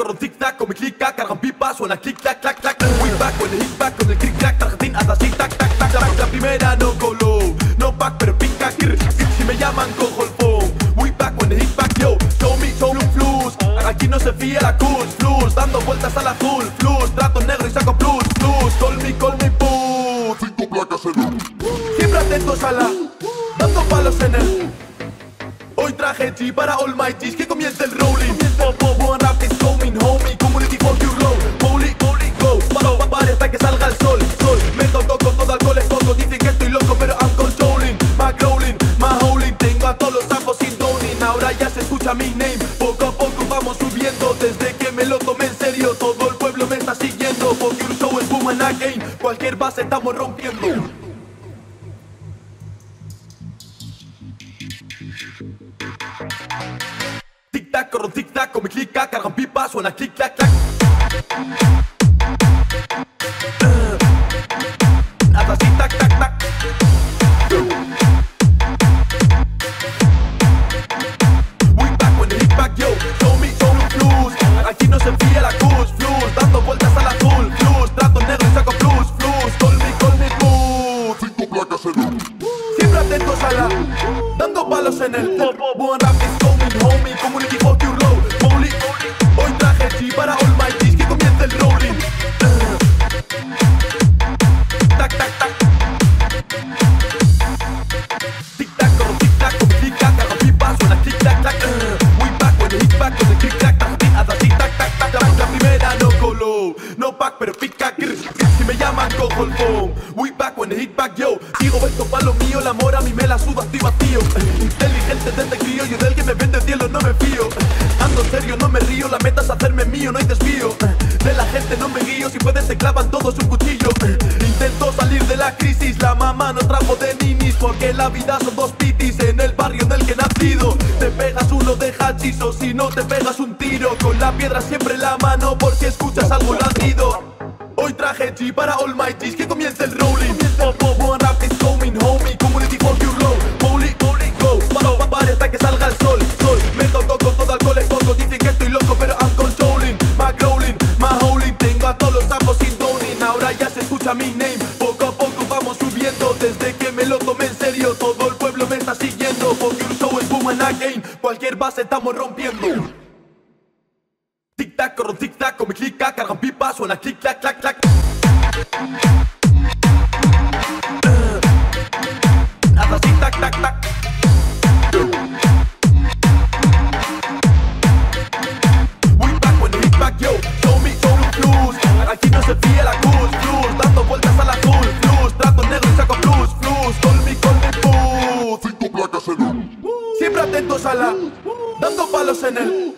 corro zig-zag con mi click-clack, cargan pipas, suena click-clack-clack-clack. Way back con el hit-back, con el click-clack, Argentina hasta así, tac-tac-tac. La primera no coló, no back pero pica, si me llaman cojo el phone. Way back con el hit-back, yo, show me un flus. Aquí no se fía la cruz, flus, dando vueltas al azul, flus, trato negro y saco plus, plus. Call me, put. 5 placas en uno. Siempre atentos a la, dando palos en el. Hoy traje G para all my G's, que comience el rolling. One rap is coming, homie, community for your low. Holy, go, para hasta que salga el sol. Me toco con todo alcohol es poco, dicen que estoy loco pero I'm controlling. My growling, my holding, tengo a todos los sapos sin toning. Ahora ya se escucha mi name, poco a poco vamos subiendo. Desde que me lo tomé en serio, todo el pueblo me está siguiendo. For your show es boom and again, cualquier base estamos rompiendo. Tic-tac, corro tic-tac con mi click-clack, cargan pipas, suena click-clack-clack. Hasta así, tac-tac-tac. Way back con el hit-back, yo, show me flus. Aquí no se fía la cruz, flus, dando vueltas al azul, flus, trato negro y saco plus, flus. Call me, put. 5 placas en uno. Siempre atentos a la, dando palos en el. One rap is coming, homie, community for your low. Holy, hoy traje G para all my G's, que comience el rolling. Tac, tac, tac. Tic-tac, corro tic-tac, con mi click-clack, cargan pipas, suena click-clack-clack. Way back con el hit-back, con el click-clack, hasta así, tac-tac-tac. La primera no coló, no back pero pica, si me llaman cojo el phone. Way back con el hit-back, yo, sigo esto pa' lo mío, el amor a mí me la suda, estoy vacío. Inteligente desde crío, yo del que me vende el cielo no me fío. Ando serio, no me río, la meta es hacerme mío, no hay desvío. De la gente no me guío, si pueden se clavan todos un cuchillo. Intento salir de la crisis, la mamá no trajo de ninis, porque la vida son dos pitis en el barrio del que he nacido. Te pegas uno de hachizo, si no te pegas un tiro, con la piedra siempre en la mano, porque escuchas algo latido. Hoy traje G para all my G's, que comience el rolling. One rap is coming, homie, community for your low. Holy, go, para hasta que salga el sol. Me toco con todo alcohol es poco, dicen que estoy loco pero I'm controlling. My growling, my holding, tengo a todos los sapos sin toning. Ahora ya se escucha mi name, poco a poco vamos subiendo. Desde que me lo tomé en serio, todo el pueblo me está siguiendo. For your show es boom and again, cualquier base estamos rompiendo. Tic-tac, corro zig-zag con mi click-clack, cargan pipas, suena click-clack-clack-clack. Hasta así, tac-tac-tac. Way back con el hit-back, yo, show me flus. Aquí no se fía la cruz, flus, dando vueltas al azul, flus, trato negro y saco plus, flus. Call me, put. 5 placas en uno. Siempre atentos a la, dando palos en el.